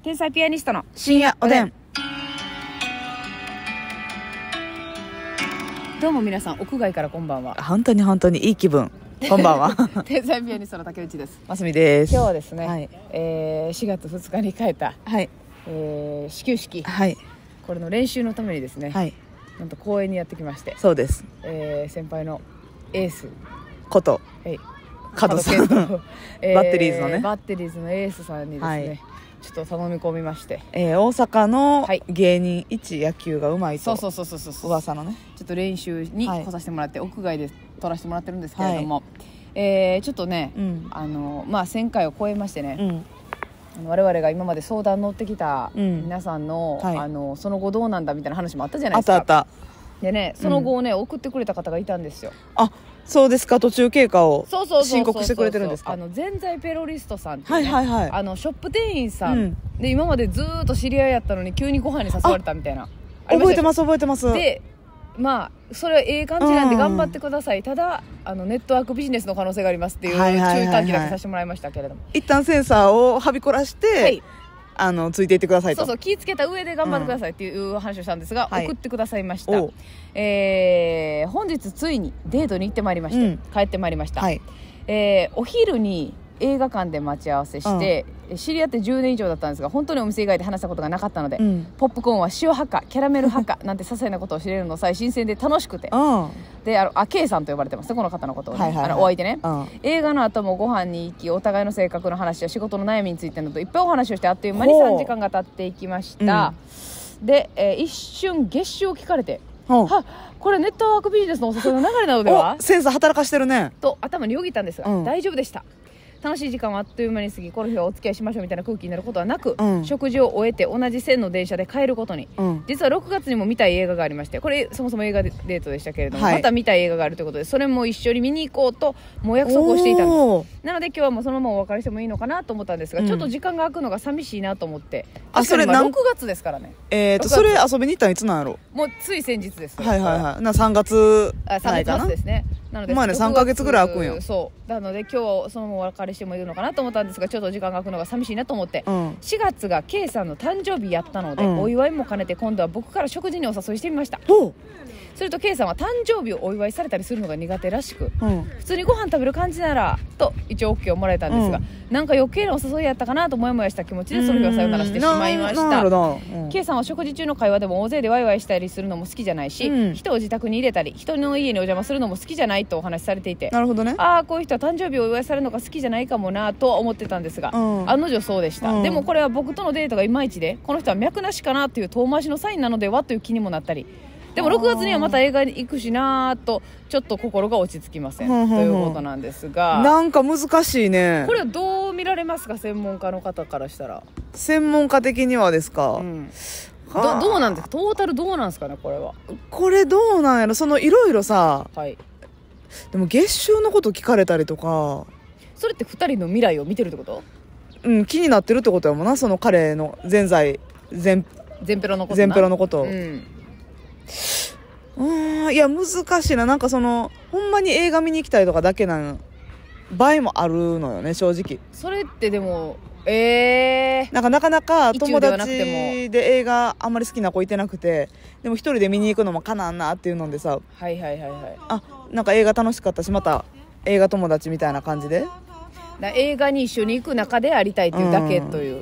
天才ピアニストの深夜おでん。 どうも皆さん、屋外からこんばんは。 本当にいい気分。こんばんは。 天才ピアニストの竹内です。 ますみです。 今日はですね、 はい 4月2日に控えた、 はい始球式、 はいこれの練習のためにですね、 はい、 なんと公園にやってきまして、 そうです。 先輩のエースこと角さん、 健とバッテリーズのね、 バッテリーズのエースさんにですね、 はい、 ちょっと頼み込みまして、 大阪のはい芸人一野球がうまいと、 そう噂のね、 ちょっと練習に来させてもらって、屋外で撮らせてもらってるんですけれども、ちょっとね、1000回を超えましてね、我々が今まで相談乗ってきた皆さんの、その後どうなんだみたいな話もあったじゃないですか。 あったでね、その後をね、送ってくれた方がいたんですよ。 あ、そうですか。途中経過をそう申告してくれてるんですか。 ぜんざいペロリストさんっていうね、ショップ店員さん、で今までずーっと知り合いやったのに急にご飯に誘われたみたいな、 覚えてますで、それはええ感じなんで頑張ってください、ただネットワークビジネスの可能性がありますっていう注意喚起だけさせてもらいましたけれども、 一旦センサーをはびこらして、ついていってくださいと。 気をつけた上で頑張ってくださいっていう話をしたんですが、送ってくださいました。本日ついにデートに行ってまいりまして、帰ってまいりました。お昼に映画館で待ち合わせして、知り合って10年以上だったんですが、本当にお店以外で話したことがなかったので、ポップコーンは塩派かキャラメル派かなんて些細なことを知れるのさえ新鮮で楽しくて、でK さんと呼ばれてますね、この方のことをね、お相手ね、映画の後もご飯に行き、お互いの性格の話や仕事の悩みについてなどいっぱいお話をして、あっという間に3時間が経っていきました。で、一瞬月収を聞かれて、これネットワークビジネスのお誘いの流れなのではセンサー働かしてるねと頭によぎったんですが、大丈夫でした。楽しい時間はあっという間に過ぎ、この日はお付き合いしましょうみたいな空気になることはなく、食事を終えて同じ線の電車で帰ることに、実は6月にも見たい映画がありまして、これそもそも映画デートでしたけれども、また見たい映画があるということで、それも一緒に見に行こうともう約束をしていたんです。なので今日はもうそのままお別れしてもいいのかなと思ったんですが、ちょっと時間が空くのが寂しいなと思って。それ6月ですからね。 それ遊びに行ったのいつなんやろ。 もうつい先日です。 3月 3月ですね。なので 3ヶ月ぐらい空くんよ。 そうなので今日はそのままお別れしてもいいのかなと思ったんですが、ちょっと時間が空くのが寂しいなと思って、4月が K さんの誕生日やったので、お祝いも兼ねて今度は僕から食事にお誘いしてみました。すると K さんは誕生日をお祝いされたりするのが苦手らしく、普通にご飯食べる感じならと一応 OK をもらえたんですが、なんか余計なお誘いやったかなともやもやした気持ちでその日はさよならしてしまいました。K さんは食事中の会話でも大勢でワイワイしたりするのも好きじゃないし、人を自宅に入れたり人の家にお邪魔するのも好きじゃないとお話しされていて、 なるほどね、 こういう人は誕生日をお祝いされるのが好きじゃないかもなと思ってたんですが、案の定そうでした。でもこれは僕とのデートがいまいちで、この人は脈なしかなという遠回しのサインなのではという気にもなったり、でも6月にはまた映画に行くしなとちょっと心が落ち着きません、ということなんですが、 なんか難しいね。 これはどう見られますか、専門家の方からしたら。 専門家的にはですか、 どうなんですか、トータルどうなんですかね。 これどうなんやろ。そのいろいろさ、でも月収のこと聞かれたりとか、 それって2人の未来を見てるってこと？ 気になってるってことやもんな、その彼の全ペロのこと、いや難しいな。なんかそのほんまに映画見に行きたいとかだけな場合もあるのよね、正直。 それってでもなかなか友達で映画あんまり好きな子いてなくて、でも一人で見に行くのもかなんなっていうのでさ、なんか映画楽しかったし、また映画友達みたいな感じで映画に一緒に行く中でありたいっていうだけという、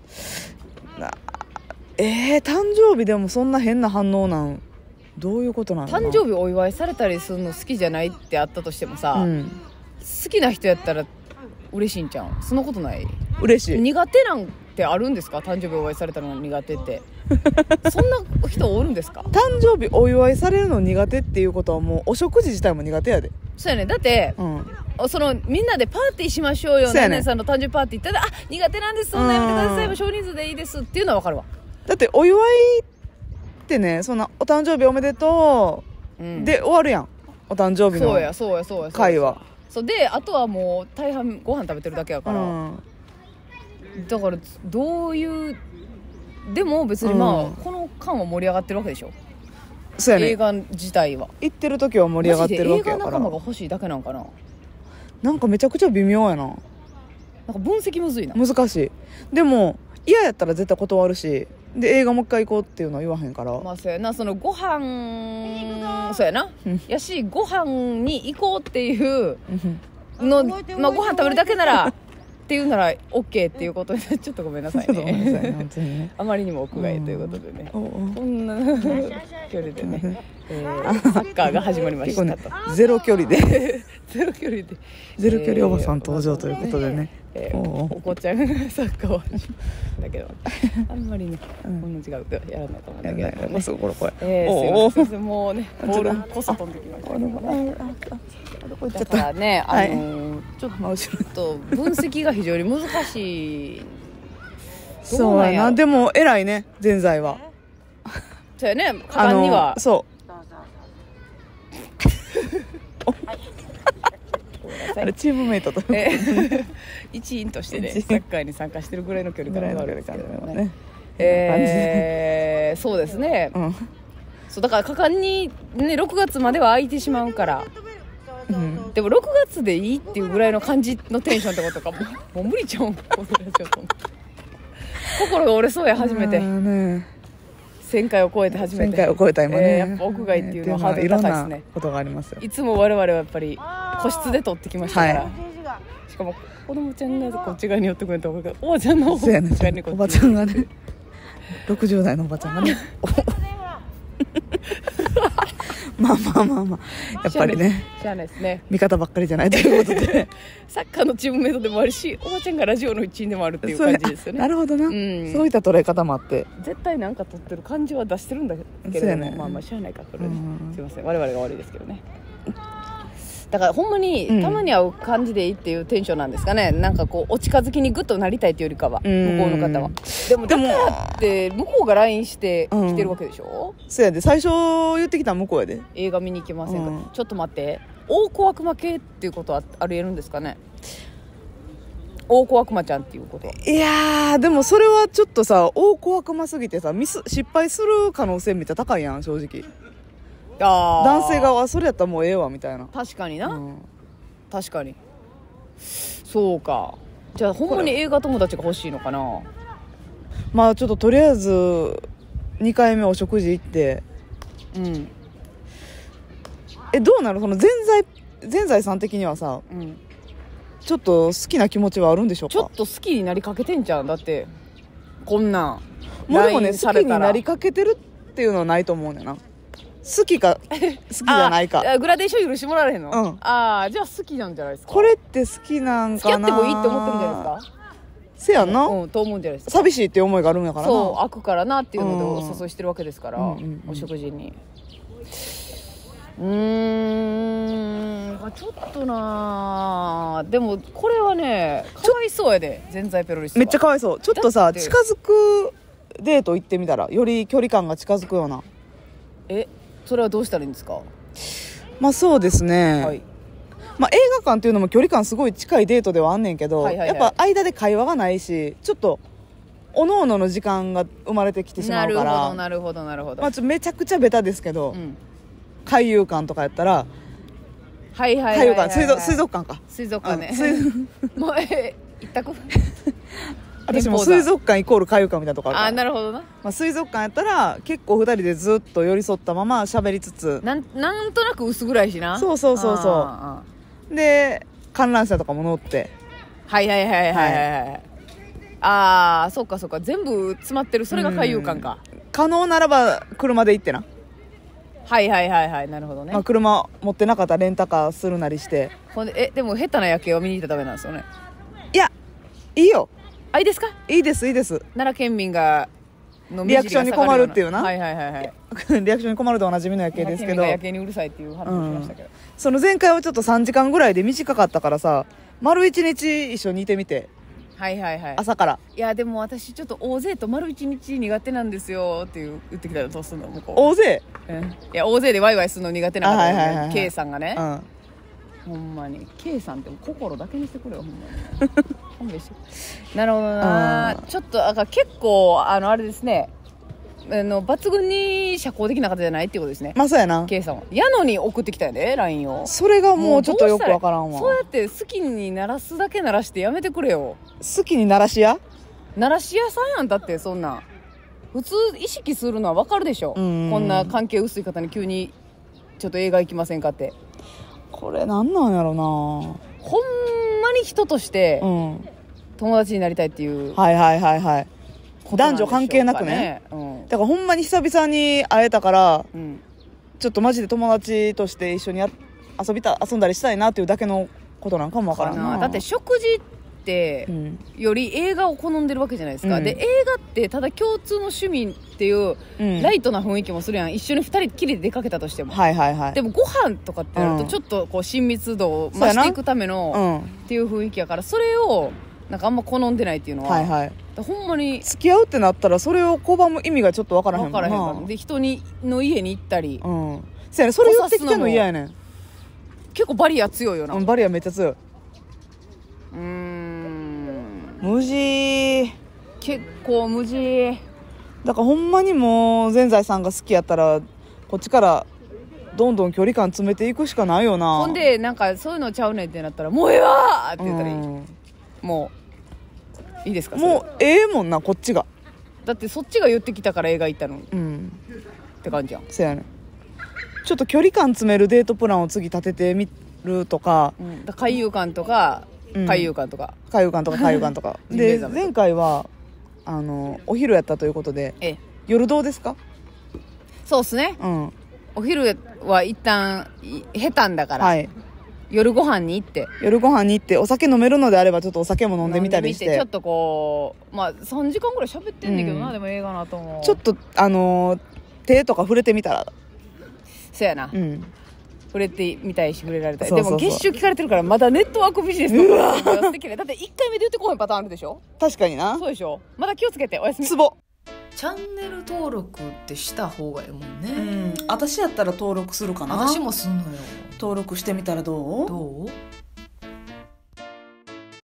誕生日でもそんな変な反応なん、どういうことなの？ 誕生日お祝いされたりするの好きじゃないってあったとしてもさ、好きな人やったら嬉しいんちゃう？そんなことない？ 嬉しい。 苦手なんてあるんですか？誕生日お祝いされたのが苦手ってそんな人おるんですか？ 誕生日お祝いされるの苦手っていうことはもうお食事自体も苦手やで。 そうやね。だって、そのみんなでパーティーしましょうよ、何々さんの誕生日パーティー行ったら、苦手なんです、そんなやめてください、もう少人数でいいですっていうのは分かるわ。だってお祝いってね、そんなお誕生日おめでとう、で終わるやん、お誕生日の会は。 そうで、あとはもう大半ご飯食べてるだけやから、だからどういう、でも別にこの間は盛り上がってるわけでしょ。 そうやね、 映画自体は行ってる時は盛り上がってるわけやから。 映画仲間が欲しいだけなんかな。 なんかめちゃくちゃ微妙やな。 なんか分析むずいな。 難しい。でも嫌やったら絶対断るし、で映画もう一回行こうっていうのは言わへんから。 まあそうやな、そのご飯そうやな、やしご飯に行こうっていうの、まあ、ご飯食べるだけならっていうなら OK っていうことでちょっとごめんなさいねあまりにも屋外ということでね、こんな距離でね、サッカーが始まりましたと、 ゼロ距離でゼロ距離でゼロ距離おばさん登場ということでね、 お子ちゃんがサッカーをだけどあんまりね、こんな違うとやらないと思うんだけどね、 すごいこれ、 すいません、もうねボールこそ飛んできましただからね、ちょっと分析が非常に難しい。 そうやな、でも偉いね、ぜんざいは。 そうやね、果敢にはそうあれチームメイトと一員としてね、サッカーに参加してるぐらいの距離からあるんですけどね。そうですね、そうだから果敢にね、6月までは空いてしまうから、でも6月でいいっていうぐらいの感じのテンションってことかもう無理ちゃうん心が折れそうや、初めて1000回を超えて初めて 1000回を超えた今ね、 やっぱ屋外っていうのはハードル高いですね。 ことがありますよ。 いつも我々はやっぱり個室で撮ってきましたから、しかも子供ちゃんがこっち側に寄ってくれた方が、おばちゃんの方がおばちゃんがね60代のおばちゃんがねまあやっぱりね、 しゃあないですね、 味方ばっかりじゃないということでサッカーのチームメイトでもあるし、おばちゃんがラジオの一員でもあるっていう感じですよね。 なるほどな、そういった捉え方もあって、 絶対なんか撮ってる感じは出してるんだけれども、まあしゃあないか、これね、すいません、我々が悪いですけどね。だからほんまにたまに会う感じでいいっていうテンションなんですかね、なんかこうお近づきにグッとなりたいというよりかは、向こうの方は。でもだからって向こうが LINE して来てるわけでしょ。 そうやで、最初言ってきたの向こうやで、 映画見に行きませんか、ちょっと待って、大小悪魔系っていうことはありえるんですかね、大小悪魔ちゃんっていうことは。 いやーでもそれはちょっとさ、大小悪魔すぎてさ、失敗する可能性めっちゃ高いやん、正直。男性側はそれやったらもうええわみたいな。 確かにな、確かにそうか。じゃあほんまに映画友達が欲しいのかな。 まあちょっととりあえず2回目お食事行って、どうなる、そのぜんざいさん的にはさ、ちょっと好きな気持ちはあるんでしょうか。 ちょっと好きになりかけてんじゃん、だってこんなんもうでもね、好きになりかけてるっていうのはないと思うんだよな。好きか好きじゃないかグラデーション許してもらえへんの、ああじゃあ好きなんじゃないですか。 これって好きなんかな、 付き合ってもいいって思ってるんじゃないですか。 せやんな、 と思うんじゃないですか。 寂しいっていう思いがあるんやからな。 そう、開くからなっていうのでお誘いしてるわけですから、お食事に。ちょっとな、でもこれはね、かわいそうやで、ぜんざいペロリストめっちゃかわいそう。ちょっとさ、近づくデート行ってみたら、より距離感が近づくような。 それはどうしたらいいんですか。 まあそうですね、まあ、映画館っていうのも距離感すごい近いデートではあんねんけど、やっぱ間で会話がないし、ちょっとおのおのの時間が生まれてきてしまうから。 なるほど、 まあ、めちゃくちゃベタですけど、海遊館とかやったら、海遊館、水族館か、 水族館ね、もう一択私も水族館イコール海遊館みたいなとこあるから。 なるほどな、 まあ、水族館やったら結構2人でずっと寄り添ったまま喋りつつ、 なんとなく薄暗いしな。そうで観覧車とかも乗って、 そうか全部詰まってる、それが海遊館か。 可能ならば車で行ってな。 なるほどね。 まあ、車持ってなかったらレンタカーするなりして。 ほんででも下手な夜景を見に行ったらダメなんですよね。 いや、いいよ。 いいですか。 いいです奈良県民がのリアクションに困るっていうな。 リアクションに困るでおなじみの夜景ですけど、 夜景にうるさいっていう話をしましたけど、 その前回はちょっと3時間ぐらいで短かったからさ、丸1日一緒にいてみて。朝から。 いやでも私ちょっと大勢と丸1日苦手なんですよって言ってきたらどうすんの向こう。 大勢、 いや大勢でワイワイするの苦手な方で、K さんがね、ほんまに K さんって心だけにしてくれよ、ほんまになるほどな。ちょっと結構あれですね、抜群に社交的な方じゃないっていうことですね。 まあそうやな。 K さんはやのに送ってきたよね LINE を。 それがもうちょっとよくわからんわ。 そうやって好きにならすだけならしてやめてくれよ。 好きにならしや奈良市屋さんやん。だってそんな普通意識するのは分かるでしょ、こんな関係薄い方に急にちょっと映画行きませんかって。 これなんなんやろな、 ほんまに人として友達になりたいっていう、 はいはいはいはい、男女関係なくね、だからほんまに久々に会えたから、ちょっとマジで友達として一緒に遊んだりしたいなっていうだけのことなんかもわからんな。 だって食事ってより映画を好んでるわけじゃないですか、で映画ってただ共通の趣味っていうライトな雰囲気もするやん、一緒に二人きりで出かけたとしても、 はいはいはい、 でもご飯とかってなるとちょっとこう親密度を増していくためのっていう雰囲気やから、それをなんかあんま好んでないっていうのは、はいはい、ほんまに付き合うってなったらそれを拒む意味がちょっと分からへんもんな。 分からへんからで人の家に行ったり、 それ言ってきてんの嫌やねん。 結構バリア強いよな、 バリアめっちゃ強い。無事、 結構無事だからほんまにもう全財さんが好きやったらこっちからどんどん距離感詰めていくしかないよな。 ほんでなんかそういうのちゃうねんってなったらもうええわーって言ったらいい、もういいですか、 もうええもんな、こっちが。 だってそっちが言ってきたから映画行ったのに、って感じやん。 そうやね。ちょっと距離感詰めるデートプランを次立ててみるとか、 海遊館とか海遊館とかで前回はお昼やったということで、夜どうですか？ そうっすね、お昼は一旦下手んだから、夜ご飯に行ってお酒飲めるのであればちょっとお酒も飲んでみたりして、 ちょっとこう3時間ぐらい喋ってんねんけどな、でも映画なと思う。 ちょっと手とか触れてみたら、 そうやな、触れてみたいし触れられたい。でも月収聞かれてるからまだネットワークビジネスとか素敵ね。だって1回目で言ってこへんパターンあるでしょ。 確かにな。 そうでしょ。まだ気をつけて。おやすみ。 ツボチャンネル登録ってした方がいいもんね。 私やったら登録するかな。 私もすんのよ。 登録してみたらどう？